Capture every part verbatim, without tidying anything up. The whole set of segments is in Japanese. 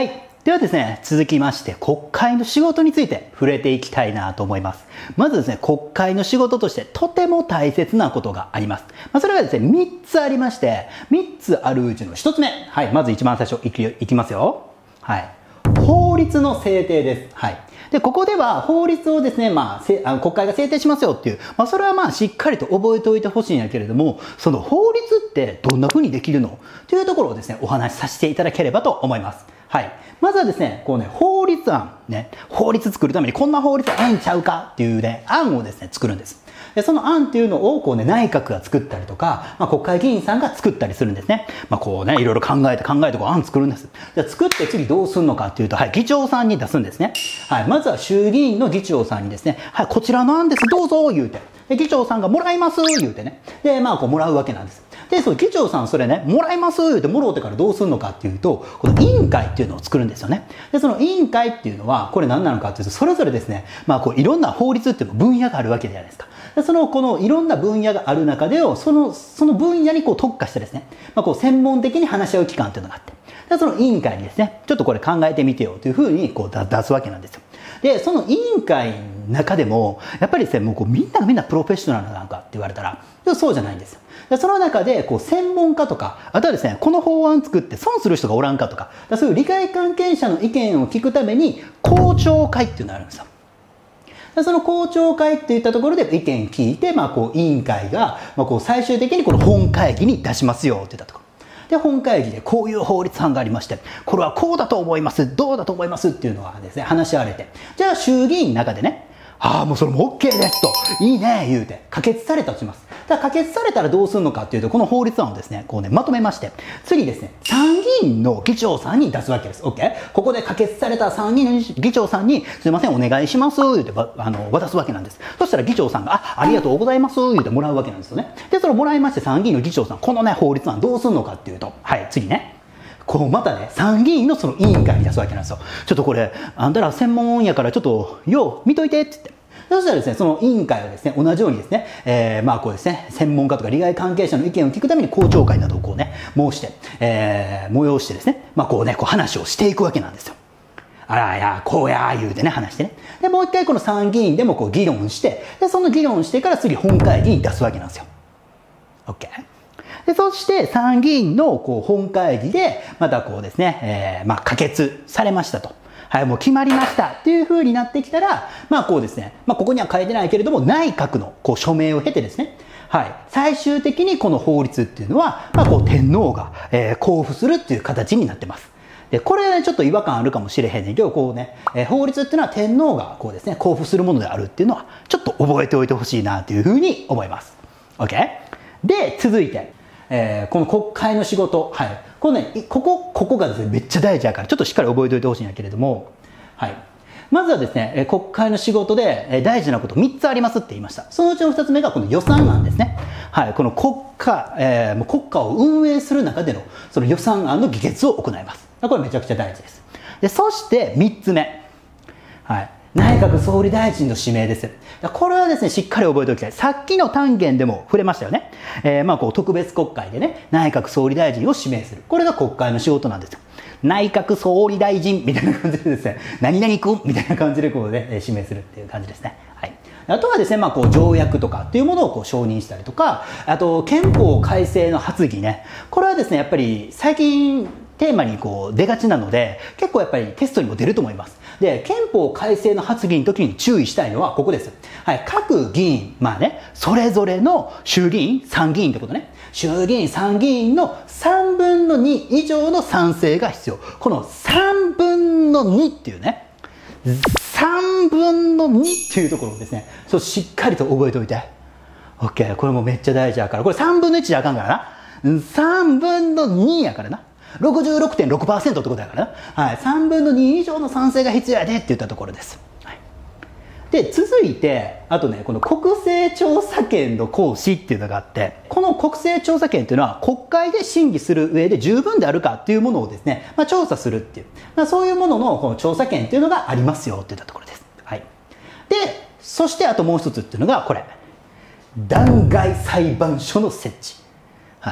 はい。ではですね、続きまして、国会の仕事について触れていきたいなと思います。まずですね、国会の仕事としてとても大切なことがあります。まあ、それがですね、みっつありまして、みっつあるうちのひとつめ。はい。まず一番最初いき、いきますよ。はい。法律の制定です。はい。で、ここでは法律をですね、まあ、せあの国会が制定しますよっていう、まあ、それはまあ、しっかりと覚えておいてほしいんやけれども、その法律ってどんな風にできるのというところをですね、お話しさせていただければと思います。はい。まずはですね、こうね、法律案、ね、法律作るためにこんな法律あんちゃうかっていうね、案をですね、作るんです。で、その案っていうのを、こうね、内閣が作ったりとか、まあ、国会議員さんが作ったりするんですね。まあ、こうね、いろいろ考えて考えてこう案作るんです。じゃあ作って次どうするのかっていうと、はい、議長さんに出すんですね。はい、まずは衆議院の議長さんにですね、はい、こちらの案です、どうぞ言うて。で、議長さんがもらいます言うてね。で、まあ、こうもらうわけなんです。で、そう、議長さんそれね、もらいます言うてもろうてからどうするのかっていうと、この委員会っていうのを作るんですよね。で、その委員会っていうのは、これ何なのかっていうと、それぞれですね、まあこういろんな法律っていうの分野があるわけじゃないですか。で、その、このいろんな分野がある中でを、その、その分野にこう特化してですね、まあこう専門的に話し合う機関っていうのがあって、で、その委員会にですね、ちょっとこれ考えてみてよというふうにこう出すわけなんですよ。で、その委員会の中でも、やっぱりですね、もうこうみんながみんなプロフェッショナルなのかって言われたら、そうじゃないんですよ。でその中で、こう、専門家とか、あとはですね、この法案作って損する人がおらんかとか、そういう利害関係者の意見を聞くために、公聴会っていうのがあるんですよ。でその公聴会っていったところで意見聞いて、まあ、こう、委員会が、まあ、こう、最終的にこの本会議に出しますよって言ったところ。で、本会議でこういう法律案がありまして、これはこうだと思います、どうだと思いますっていうのがですね、話し合われて、じゃあ衆議院の中でね、ああ、もうそれも OK ですと、いいね、言うて、可決されたとします。だから可決されたらどうするのかっていうと、この法律案をですね、こうね、まとめまして、次ですね、参議院の議長さんに出すわけです。OK？ ここで可決された参議院の議長さんに、すいません、お願いします、言うて、あの、渡すわけなんです。そしたら議長さんが、あ、ありがとうございます、言うてもらうわけなんですよね。で、それをもらいまして、参議院の議長さん、このね、法律案どうするのかっていうと、はい、次ね。こうまたね、参議院のその委員会に出すわけなんですよ。ちょっとこれ、あんたら専門やからちょっと、よう見といてって言って。そしたらですね、その委員会はですね、同じようにですね、えー、まあこうですね、専門家とか利害関係者の意見を聞くために公聴会などをこうね、申して、えー、催してですね、まあこうね、こう話をしていくわけなんですよ。あらや、こうや、言うてね、話してね。で、もう一回この参議院でもこう議論して、で、その議論してから次本会議に出すわけなんですよ。OK？で、そして参議院のこう本会議で、またこうですね、えー、まあ可決されましたと。はい、もう決まりましたっていう風になってきたら、まあこうですね、まあここには書いてないけれども、内閣のこう署名を経てですね、はい、最終的にこの法律っていうのは、まあこう天皇が、えー、交付するっていう形になってます。で、これはね、ちょっと違和感あるかもしれへんねんけど、こうね、えー、法律っていうのは天皇がこうですね、交付するものであるっていうのは、ちょっと覚えておいてほしいなという風に思います。OK？ で、続いて、えー、この国会の仕事、はい。このね、ここ、ここがですね、めっちゃ大事だから、ちょっとしっかり覚えておいてほしいんだけれども、はい。まずはですね、国会の仕事で大事なことみっつありますって言いました。そのうちのふたつめがこの予算案ですね。はい。この国家、えー、国家を運営する中での、その予算案の議決を行います。これめちゃくちゃ大事です。で、そしてみっつめ。はい。内閣総理大臣の指名です。これはですね、しっかり覚えておきたい。さっきの単元でも触れましたよね。えー、まあこう特別国会でね、内閣総理大臣を指名する。これが国会の仕事なんですよ。内閣総理大臣みたいな感じでですね、何々君みたいな感じでこうね、指名するっていう感じですね。はい。あとはですね、まあこう条約とかっていうものをこう承認したりとか、あと憲法改正の発議ね。これはですね、やっぱり最近テーマにこう出がちなので、結構やっぱりテストにも出ると思います。で、憲法改正の発議の時に注意したいのはここです。はい。各議員、まあね、それぞれの衆議院、参議院ってことね。衆議院、参議院のさんぶんのに以上の賛成が必要。このさんぶんのにっていうね、さんぶんのにっていうところをですね、そうしっかりと覚えておいて。OK。これもめっちゃ大事だから。これさんぶんのいちじゃあかんからな。さんぶんのにやからな。ろくじゅうろくてんろくパーセント ってことだからな。はい。さんぶんのに以上の賛成が必要やでって言ったところです。はい、で、続いて、あとね、この国政調査権の行使っていうのがあって、この国政調査権っていうのは国会で審議する上で十分であるかっていうものをですね、まあ、調査するっていう、まあ、そういうもののこの調査権っていうのがありますよっていったところです。はい。で、そしてあともう一つっていうのがこれ。弾劾裁判所の設置。はい。こ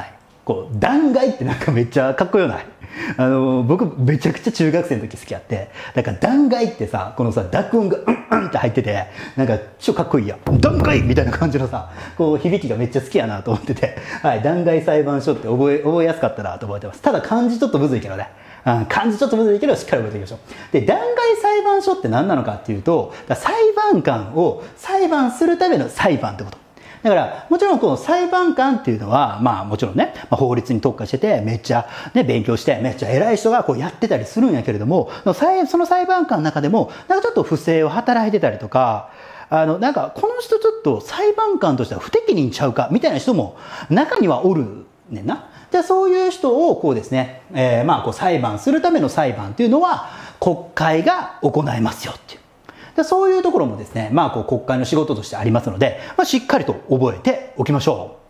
こう、弾劾ってなんかめっちゃかっこよない？あの、僕めちゃくちゃ中学生の時好きやって、だから弾劾ってさ、このさ、濁音がうんうんって入ってて、なんか超かっこいいやん。弾劾みたいな感じのさ、こう響きがめっちゃ好きやなと思ってて、はい、弾劾裁判所って覚え、覚えやすかったなと思ってます。ただ漢字ちょっとむずいけどね。うん、漢字ちょっとむずいけどしっかり覚えていきましょう。で、弾劾裁判所って何なのかっていうと、裁判官を裁判するための裁判ってこと。だから、もちろんこの裁判官っていうのは、まあもちろんね、まあ、法律に特化してて、めっちゃね、勉強して、めっちゃ偉い人がこうやってたりするんやけれども、その裁判官の中でも、なんかちょっと不正を働いてたりとか、あの、なんかこの人ちょっと裁判官としては不適任ちゃうか、みたいな人も中にはおるねんな。じゃあそういう人をこうですね、えー、まあこう裁判するための裁判っていうのは、国会が行いますよっていう。でそういうところもですね、まあこう国会の仕事としてありますので、まあ、しっかりと覚えておきましょう。